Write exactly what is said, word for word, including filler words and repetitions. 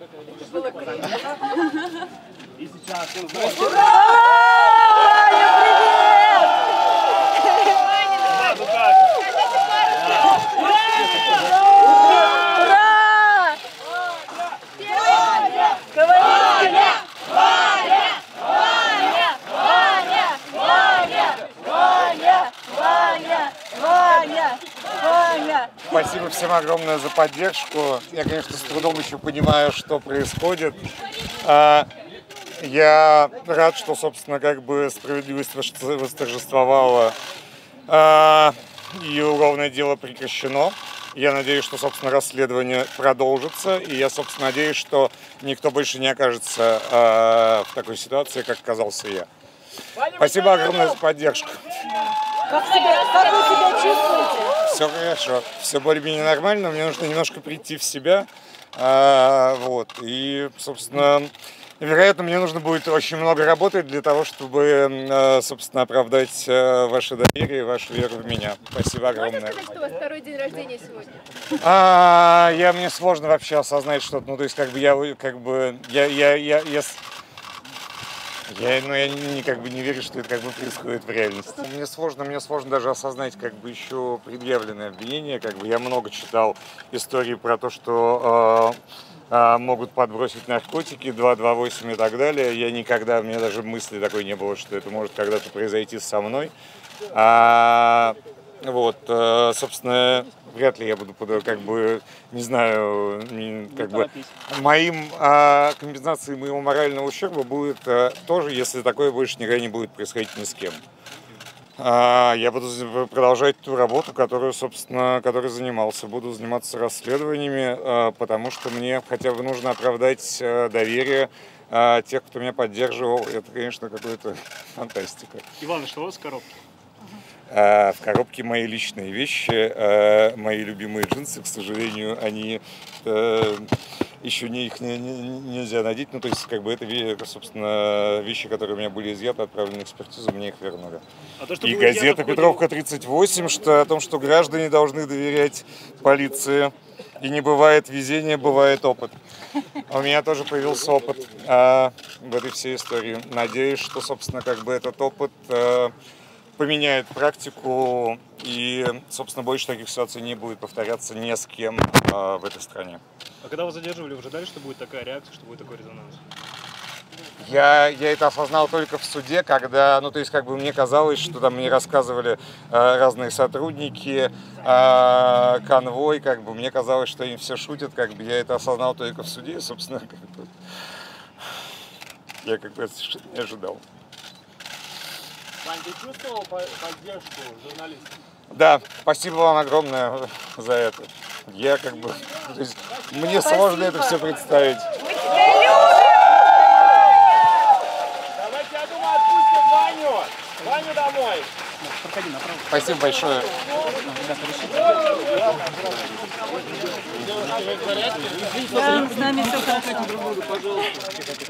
Было круто. И сейчас... Спасибо всем огромное за поддержку. Я, конечно, с трудом еще понимаю, что происходит. Я рад, что, собственно, как бы справедливость восторжествовала и уголовное дело прекращено. Я надеюсь, что, собственно, расследование продолжится, и я, собственно, надеюсь, что никто больше не окажется в такой ситуации, как оказался я. Спасибо огромное за поддержку. Как, себя, как вы себя чувствуете? Все хорошо, все более-менее нормально, мне нужно немножко прийти в себя, а, вот, и, собственно, вероятно, мне нужно будет очень много работать для того, чтобы, собственно, оправдать ваше доверие, вашу веру в меня. Спасибо огромное. Можно сказать, что у вас второй день рождения сегодня? А, я, мне сложно вообще осознать что-то, ну, то есть, как бы, я, как бы, я, я, я, я... Я, ну, я не, как бы не верю, что это как бы происходит в реальности. Мне сложно, мне сложно даже осознать как бы еще предъявленные обвинения. Как бы я много читал истории про то, что э, э, могут подбросить наркотики, два два восемь и так далее. Я никогда, у меня даже мысли такой не было, что это может когда-то произойти со мной. А, вот, э, собственно, вряд ли я буду, как бы, не знаю, не, как бы, моим а, компенсацией моего морального ущерба будет а, тоже, если такое больше никогда не будет происходить ни с кем. А, я буду продолжать ту работу, которую, собственно, которой занимался. Буду заниматься расследованиями, а, потому что мне хотя бы нужно оправдать а, доверие а, тех, кто меня поддерживал. Это, конечно, какая-то фантастика. Иван, что у вас в коробке? В коробке мои личные вещи, мои любимые джинсы, к сожалению, они еще не их не, не, нельзя надеть, ну то есть как бы это, собственно, вещи, которые у меня были изъяты, отправлены на экспертизу, мне их вернули. А то, что и газета ходе... Петровка тридцать восемь, что о том, что граждане должны доверять полиции, и не бывает везения, бывает опыт. У меня тоже появился опыт а, в этой всей истории. Надеюсь, что, собственно, как бы этот опыт а, поменяет практику, и, собственно, больше таких ситуаций не будет повторяться ни с кем а, в этой стране. А когда вас задерживали, вы ожидали, что будет такая реакция, что будет такой резонанс? Я, я это осознал только в суде, когда, ну, то есть, как бы мне казалось, что там мне рассказывали э, разные сотрудники, э, конвой, как бы, мне казалось, что они все шутят, как бы, я это осознал только в суде, собственно, как бы, я как бы не ожидал. Вань, ты чувствовал поддержку журналистов? Да, спасибо вам огромное за это. Я как бы, то есть, мне спасибо. Сложно это все представить. Мы тебя любим! Давайте, я думаю, отпустим Ваню. Ваню домой. Спасибо большое. Да, с нами все хорошо.